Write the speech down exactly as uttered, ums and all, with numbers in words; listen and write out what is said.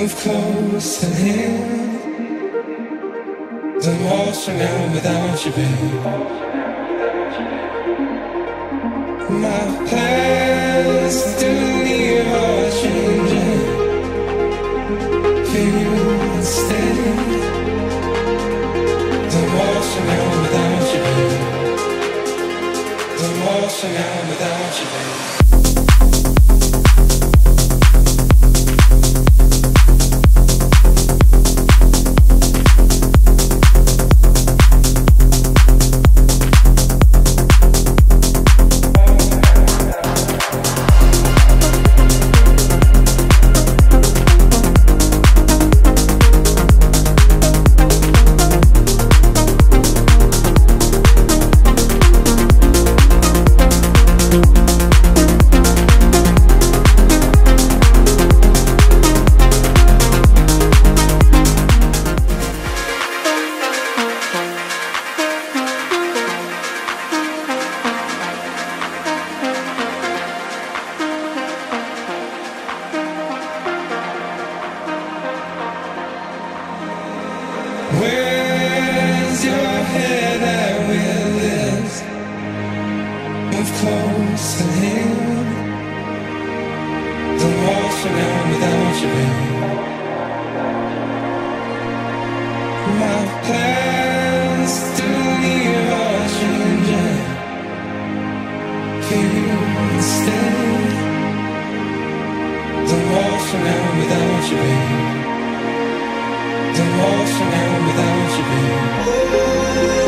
Move close to him. Don't walk around without you, babe. My plans to leave are changing for you instead. Don't walk around without you, babe. Don't walk around without you, babe. Where's your head at will is? Move close to him. Don't walk around without you, babe. My plans to leave are changing for you instead. Don't walk around without you, babe. Don't walk around without you, babe.